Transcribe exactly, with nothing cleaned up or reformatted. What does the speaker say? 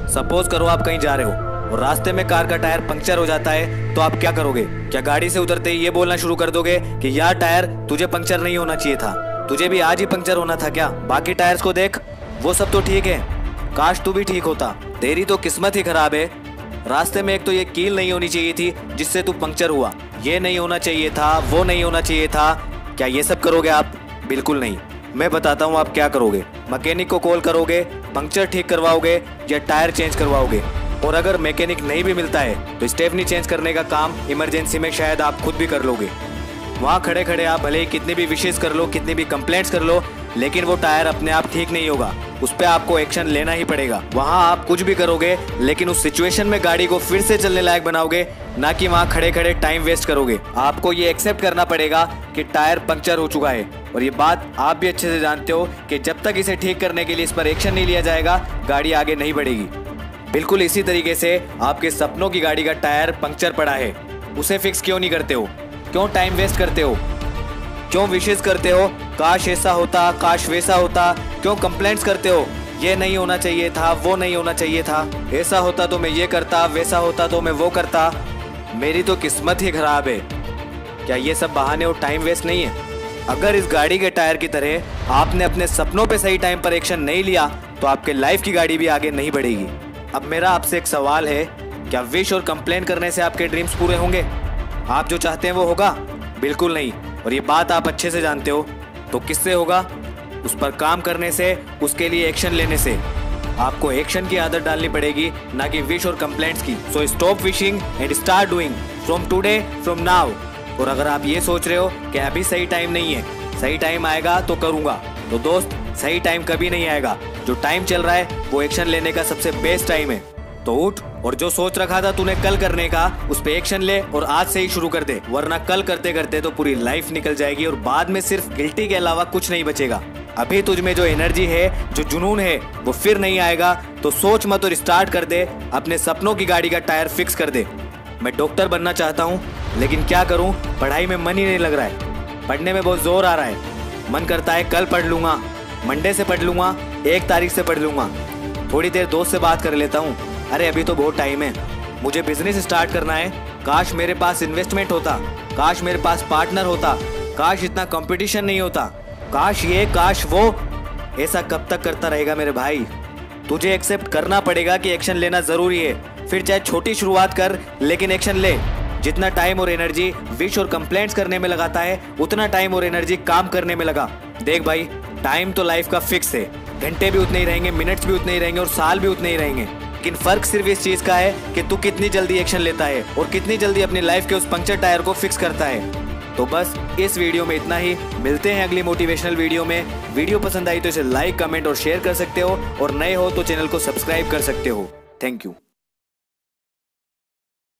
Suppose करो आप कहीं जा रहे हो और रास्ते में कार का टायर पंक्चर हो जाता है, तो आप क्या करोगे? क्या गाड़ी से उतरते ही ये बोलना शुरू कर दोगे कि यार टायर तुझे पंक्चर नहीं होना चाहिए था, तुझे भी आज ही पंक्चर होना था क्या? बाकी टायर्स को देख, वो सब तो ठीक है, काश तू भी ठीक होता। तेरी तो किस्मत ही खराब है। रास्ते में एक तो ये कील नहीं होनी चाहिए थी जिससे तू पंक्चर हुआ, ये नहीं होना चाहिए था, वो नहीं होना चाहिए था। क्या ये सब करोगे आप? बिल्कुल नहीं। मैं बताता हूँ आप क्या करोगे। मैकेनिक को कॉल करोगे, पंक्चर ठीक करवाओगे या टायर चेंज करवाओगे। और अगर मैकेनिक नहीं भी मिलता है तो स्टेपनी चेंज करने का काम इमरजेंसी में शायद आप खुद भी कर लोगे। वहाँ खड़े खड़े आप भले ही कितनी भी विशेष कर लो, कितनी भी कंप्लेंट्स कर लो, लेकिन वो टायर अपने आप ठीक नहीं होगा, उस पर आपको एक्शन लेना ही पड़ेगा। वहाँ आप कुछ भी करोगे लेकिन उस सिचुएशन में गाड़ी को फिर से चलने लायक बनाओगे, ना कि वहाँ खड़े खड़े टाइम वेस्ट करोगे। आपको ये एक्सेप्ट करना पड़ेगा कि टायर पंक्चर हो चुका है, और ये बात आप भी अच्छे से जानते हो कि जब तक इसे ठीक करने के लिए इस पर एक्शन नहीं लिया जाएगा, गाड़ी आगे नहीं बढ़ेगी। बिल्कुल इसी तरीके से आपके सपनों की गाड़ी का टायर पंक्चर पड़ा है, उसे फिक्स क्यों नहीं करते हो? क्यों टाइम वेस्ट करते हो? क्यों विशेष करते हो काश ऐसा होता, काश वैसा होता? क्यों कंप्लेंट्स करते हो ये नहीं होना चाहिए था, वो नहीं होना चाहिए था, ऐसा होता तो मैं ये करता, वैसा होता तो मैं वो करता, मेरी तो किस्मत ही खराब है? क्या ये सब बहाने और टाइम वेस्ट नहीं है? अगर इस गाड़ी के टायर की तरह आपने अपने सपनों पे सही टाइम पर एक्शन नहीं लिया तो आपके लाइफ की गाड़ी भी आगे नहीं बढ़ेगी। अब मेरा आपसे एक सवाल है, क्या विश और कंप्लेन करने से आपके ड्रीम्स पूरे होंगे? आप जो चाहते हैं वो होगा? बिल्कुल नहीं। और ये बात आप अच्छे से जानते हो। तो किससे होगा? उस पर काम करने से, उसके लिए एक्शन लेने से। आपको एक्शन की आदत डालनी पड़ेगी, ना कि विश और कंप्लेंट्स की। So stop wishing and start doing from today, from now. और अगर आप ये सोच रहे हो कि अभी सही टाइम नहीं है, सही टाइम आएगा तो करूँगा, तो दोस्त सही टाइम कभी नहीं आएगा। जो टाइम चल रहा है वो एक्शन लेने का सबसे बेस्ट टाइम है। तो उठ और जो सोच रखा था तूने कल करने का, उस पे एक्शन ले और आज से ही शुरू कर दे, वरना कल करते करते तो पूरी लाइफ निकल जाएगी और बाद में सिर्फ गिल्टी के अलावा कुछ नहीं बचेगा। अभी तुझ में जो एनर्जी है, जो जुनून है, वो फिर नहीं आएगा। तो सोच मत और स्टार्ट कर दे, अपने सपनों की गाड़ी का टायर फिक्स कर दे। मैं डॉक्टर बनना चाहता हूँ, लेकिन क्या करूँ, पढ़ाई में मन ही नहीं लग रहा है। पढ़ने में बहुत जोर आ रहा है, मन करता है कल पढ़ लूँगा, मंडे से पढ़ लूँगा, एक तारीख से पढ़ लूँगा, थोड़ी देर दोस्त से बात कर लेता हूँ, अरे अभी तो बहुत टाइम है, मुझे बिजनेस स्टार्ट करना है, काश मेरे पास इन्वेस्टमेंट होता, काश मेरे पास पार्टनर होता, काश इतना कंपटीशन नहीं होता, काश ये काश वो। ऐसा कब तक करता रहेगा मेरे भाई? तुझे एक्सेप्ट करना पड़ेगा कि एक्शन लेना जरूरी है। फिर चाहे छोटी शुरुआत कर, लेकिन एक्शन ले। जितना टाइम और एनर्जी विश और कंप्लेंट्स करने में लगाता है, उतना टाइम और एनर्जी काम करने में लगा। देख भाई, टाइम तो लाइफ का फिक्स है, घंटे भी उतने ही रहेंगे, मिनट्स भी उतने ही रहेंगे और साल भी उतने ही रहेंगे। लेकिन फर्क सिर्फ इस चीज का है कि तू कितनी जल्दी एक्शन लेता है और कितनी जल्दी अपनी लाइफ के उस पंक्चर टायर को फिक्स करता है। तो बस इस वीडियो में इतना ही। मिलते हैं अगली मोटिवेशनल वीडियो में। वीडियो पसंद आई तो इसे लाइक, कमेंट और शेयर कर सकते हो, और नए हो तो चैनल को सब्सक्राइब कर सकते हो। Thank you.